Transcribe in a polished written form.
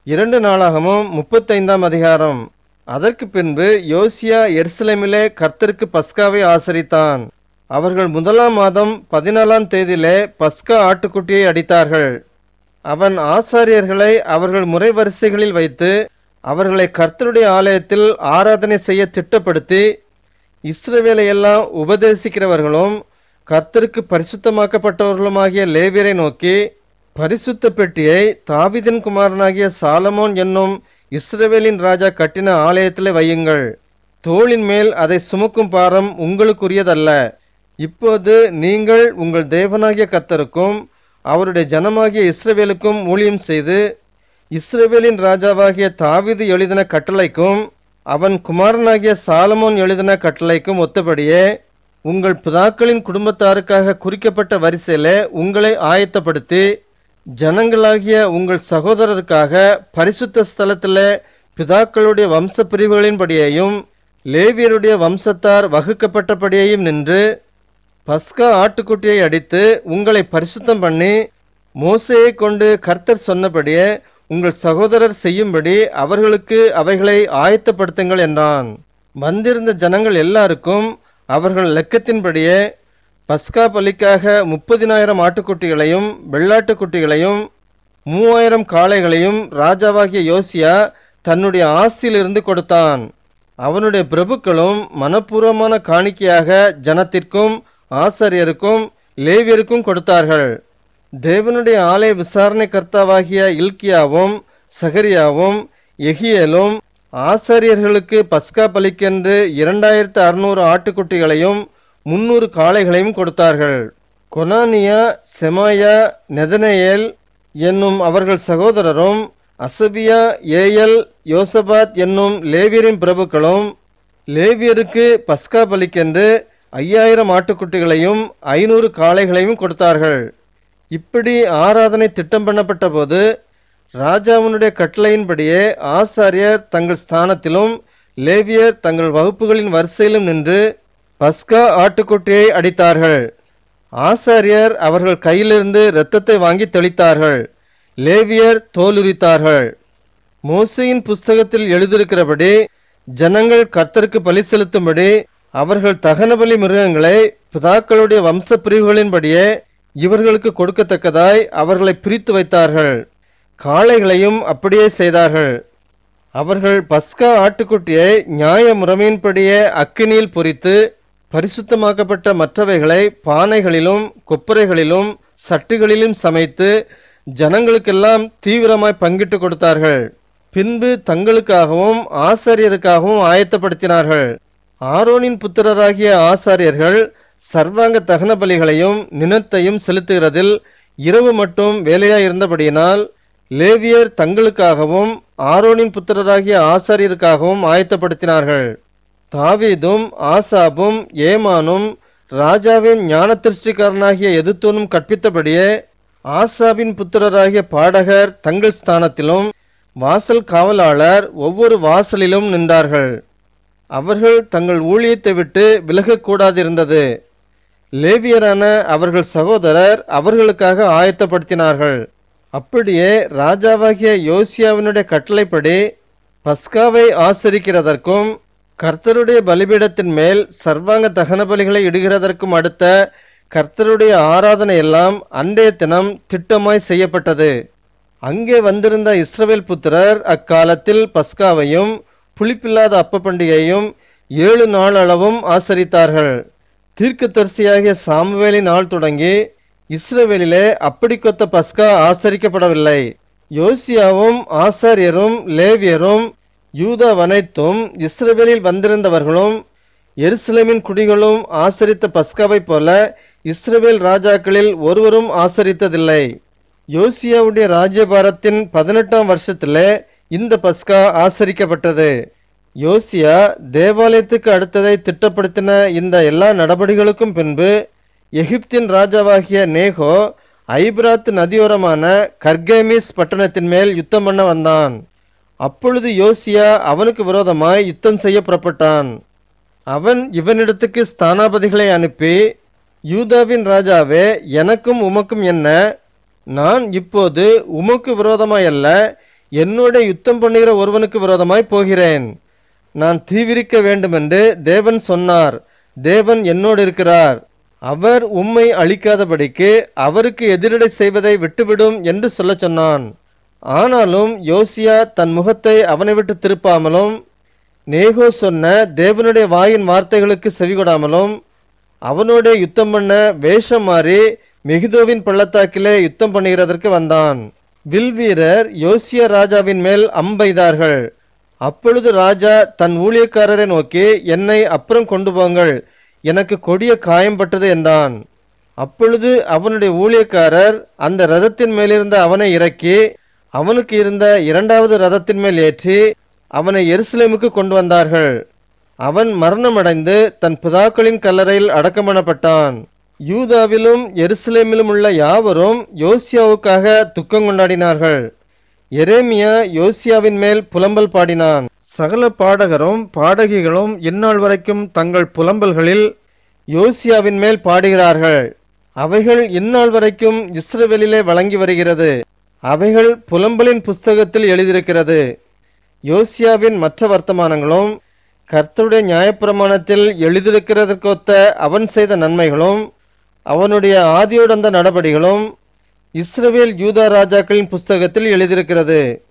2 நாளாகமம் 35ஆம் அதிகாரம். அதற்கு பின்பு யோசியா எருசலேமிலே கர்த்தருக்கு பஸ்காவை ஆசரித்தான். அவர்கள் 1ஆம் மாதம் 14ஆம் தேதியிலே பஸ்கா ஆட்டுக்குட்டியை அடித்தார்கள். அவன் ஆசாரியர்களை அவர்கள் முறை வரிசைகளில் வைத்து அவர்களை கர்த்தருடைய ஆலயத்தில் ஆராதனை செய்ய திட்டப்படுத்தி, இஸ்ரவேலையெல்லாம் உபதேசிக்கிறவர்களும் கர்த்தருக்கு பரிசுத்தமாக்கப்பட்டவர்களுமாகிய லேவியரை நோக்கி, பரிசுத்த பெட்டியை தாவீதின் குமாரனாகிய சாலமோன் என்னும் இஸ்ரவேலின் ராஜா கட்டின ஆலயத்திலே வையுங்கள். தோளின் மேல் அதை சுமக்கும் பாரம் உங்களுக்குரியதல்ல. இப்போது நீங்கள் உங்கள் தேவனாகிய கர்த்தருக்கும் அவருடைய ஜனமாகிய இஸ்ரவேலுக்கும் ஊழியம் செய்து, இஸ்ரவேலின் ராஜாவாகிய தாவீது எழுதின கட்டளைக்கும் அவன் குமாரனாகிய சாலமோன் எழுதின கட்டளைக்கும் ஒத்தபடியே உங்கள் பிதாக்களின் குடும்பத்தாருக்காக குறிக்கப்பட்ட வரிசையிலே உங்களை ஆயத்தப்படுத்தி, ஜனங்களாகிய உங்கள் சகோதரருக்காக பரிசுத்த ஸ்தலத்திலே பிதாக்களுடைய வம்ச பிரிவுகளின்படியையும் லேவியருடைய வம்சத்தார் வகுக்கப்பட்டபடியையும் நின்று பஸ்கா ஆட்டுக்குட்டியை அடித்து உங்களை பரிசுத்தம் பண்ணி, மோசேயை கொண்டு கர்த்தர் சொன்னபடியே உங்கள் சகோதரர் செய்யும்படி அவர்களுக்கு அவைகளை ஆயத்தப்படுத்துங்கள் என்றான். வந்திருந்த ஜனங்கள் எல்லாருக்கும் அவர்கள் லெக்கத்தின்படியே பஸ்கா பலிக்காக 30,000 ஆட்டுக்குட்டிகளையும் வெள்ளாட்டுக்குட்டிகளையும் 3,000 காளைகளையும் ராஜாவாகிய யோசியா தன்னுடைய ஆஸ்தியிலிருந்து கொடுத்தான். அவனுடைய பிரபுக்களும் மனப்பூர்வமான காணிக்கையாக ஜனத்திற்கும் ஆசாரியருக்கும் லேவியருக்கும் கொடுத்தார்கள். தேவனுடைய ஆலய விசாரணை கர்த்தாவாகிய இல்கியாவும் சகரியாவும் எகியேலும் ஆசாரியர்களுக்கு பஸ்கா பலிக்கென்று 2600 ஆட்டுக்குட்டிகளையும் 300 காளைகளையும் கொடுத்தார்கள். கொனானியா, செமாயா, நெதனேயேல் என்னும் அவர்கள் சகோதரரும் அசபியா, ஏயல், யோசபாத் என்னும் லேவியரின் பிரபுக்களும் லேவியருக்கு பஸ்கா பலிக்கென்று 5000 ஆட்டுக்குட்டிகளையும் 500 காளைகளையும் கொடுத்தார்கள். இப்படி ஆராதனை திட்டம் பண்ணப்பட்ட போது ராஜாவினுடைய கட்டளையின்படியே ஆசாரியர் தங்கள் ஸ்தானத்திலும் லேவியர் தங்கள் வகுப்புகளின் வரிசையிலும் நின்று பஸ்கா ஆட்டுக்குட்டியை அடித்தார்கள். ஆசாரியர் அவர்கள் கையிலிருந்து இரத்தத்தை வாங்கி தெளித்தார்கள். லேவியர் தோலுரித்தார்கள். மோசேயின் புஸ்தகத்தில் எழுதியிருக்கிறபடி ஜனங்கள் கர்த்தருக்கு பலி செலுத்தும்படி அவர்கள் தகன பலி மிருகங்களை பிதாக்களுடைய வம்ச பிரிவுகளின்படியே இவர்களுக்கு கொடுக்கத்தக்கதாய் அவர்களை பிரித்து வைத்தார்கள். காளைகளையும் அப்படியே செய்தார்கள். அவர்கள் பஸ்கா ஆட்டுக்குட்டியை நியாய முறைமையின்படியே அக்கினியில் பொரித்து பரிசுத்தமாக்கப்பட்ட மற்றவைகளை பானைகளிலும் கொப்பரைகளிலும் சட்டுகளிலும் சமைத்து ஜனங்களுக்கெல்லாம் தீவிரமாய் பங்கிட்டு கொடுத்தார்கள். பின்பு தங்களுக்காகவும் ஆசாரியருக்காகவும் ஆயத்தப்படுத்தினார்கள். ஆரோனின் புத்திரராகிய ஆசாரியர்கள் சர்வாங்க தகன பலிகளையும் நினத்தையும் செலுத்துகிறதில் இரவு மட்டும் வேலையாயிருந்தபடியினால் லேவியர் தங்களுக்காகவும் ஆரோனின் புத்திரராகிய ஆசாரியருக்காகவும் ஆயத்தப்படுத்தினார்கள். தாவீதும் ஆசாபும் ஏமானும் ராஜாவின் ஞான திருஷ்டிக்காரனாகிய எதுத்தோனும் கற்பித்தபடியே ஆசாபின் புத்திரராகிய பாடகர் தங்கள் ஸ்தானத்திலும் வாசல் காவலாளர் ஒவ்வொரு வாசலிலும் நின்றார்கள். அவர்கள் தங்கள் ஊழியத்தை விட்டு விலகக்கூடாதிருந்தது. லேவியரான அவர்கள் சகோதரர் அவர்களுக்காக ஆயத்தப்படுத்தினார்கள். அப்படியே ராஜாவாகிய யோசியாவினுடைய கட்டளைப்படி பஸ்காவை ஆசரிக்கிறதற்கும் கர்த்தருடைய பலிபீடத்தின் மேல் சர்வாங்க தகன பலிகளை இடுகிறதற்கும் அடுத்த கர்த்தருடைய ஆராதனை எல்லாம் அன்றைய தினம் திட்டமாய் செய்யப்பட்டது. அங்கே வந்திருந்த இஸ்ரவேல் புத்திரர் அக்காலத்தில் பஸ்காவையும் புளிப்பில்லாத அப்ப பண்டிகையும் 7 நாள் அளவும் ஆசரித்தார்கள். தீர்க்கதரிசியாகிய சாமுவேலின் நாள் தொடங்கி இஸ்ரவேலிலே அப்படிக்கொத்த பஸ்கா ஆசரிக்கப்படவில்லை. யோசியாவும் ஆசாரியரும் லேவியரும் யூதாவனைத்தும் இஸ்ரவேலில் வந்திருந்தவர்களும் எருசலேமின் குடிகளும் ஆசரித்த பஸ்காவை போல இஸ்ரவேல் ராஜாக்களில் ஒருவரும் ஆசரித்ததில்லை. யோசியாவுடைய ராஜ்யபாரத்தின் 18ஆம் வருஷத்திலே இந்த பஸ்கா ஆசரிக்கப்பட்டது. யோசியா தேவாலயத்துக்கு அடுத்ததை திட்டப்படுத்தின இந்த எல்லா நடபடிகளுக்கும் பின்பு எகிப்தின் ராஜாவாகிய நேகோ ஐபிராத் நதியோரமான கர்கேமிஸ் பட்டணத்தின் மேல் யுத்தம் பண்ண வந்தான். அப்பொழுது யோசியா அவனுக்கு விரோதமாய் யுத்தம் செய்ய புறப்பட்டான். அவன் இவனிடத்துக்கு ஸ்தானாபதிகளை அனுப்பி, யூதாவின் ராஜாவே, எனக்கும் உமக்கும் என்ன? நான் இப்போது உமக்கு விரோதமாயல்ல, என்னோட யுத்தம் பண்ணுகிற ஒருவனுக்கு விரோதமாய் போகிறேன். நான் தீவிரிக்க வேண்டுமென்று தேவன் சொன்னார். தேவன் என்னோடு இருக்கிறார். அவர் உம்மை அழிக்காதபடிக்கு அவருக்கு எதிரடை செய்வதை விட்டுவிடும் என்று சொல்லச் சொன்னான். ஆனாலும் யோசியா தன் முகத்தை அவனை விட்டு திருப்பாமலும் நேகோ சொன்ன தேவனுடைய வாயின் வார்த்தைகளுக்கு செவிகொடாமலும் அவனோட யுத்தம் பண்ண வேஷம் மாறி மெகிதோவின் பள்ளத்தாக்கிலே யுத்தம் பண்ணுகிறதற்கு வந்தான். வில்வீரர் யோசியா ராஜாவின் மேல் அம்பெய்தார்கள். அப்பொழுது ராஜா தன் ஊழியக்காரரை நோக்கி, என்னை அப்புறம் கொண்டு போங்கள், எனக்கு கொடிய காயம்பட்டது என்றான். அப்பொழுது அவனுடைய ஊழியக்காரர் அந்த ரதத்தின் மேலிருந்த அவனை இறக்கி அவனுக்கு இருந்த இரண்டாவது ரதத்தின் மேல் ஏற்றி அவனை எருசலேமுக்கு கொண்டு வந்தார்கள். அவன் மரணமடைந்து தன் பிதாக்களின் கல்லறையில் அடக்கம் பண்ணப்பட்டான். யூதாவிலும் எருசலேமிலும் உள்ள யாவரும் யோசியாவுக்காக துக்கம் கொண்டாடினார்கள். எரேமியா யோசியாவின் மேல் புலம்பல் பாடினான். சகல பாடகரும் பாடகிகளும் இந்நாள் வரைக்கும் தங்கள் புலம்பல்களில் யோசியாவின் மேல் பாடுகிறார்கள். அவைகள் இந்நாள் வரைக்கும் இஸ்ரவேலிலே வழங்கி வருகிறது. அவைகள் புலம்பலின் புஸ்தகத்தில் எழுதியிருக்கிறது. யோசியாவின் மற்ற வர்த்தமானங்களும் கர்த்தருடைய நியாயப்பிரமாணத்தில் எழுதியிருக்கிறதற்கொத்த அவன் செய்த நன்மைகளும் அவனுடைய ஆதியோடந்த நடபடிகளும் இஸ்ரவேல் யூதா ராஜாக்களின் புஸ்தகத்தில் எழுதியிருக்கிறது.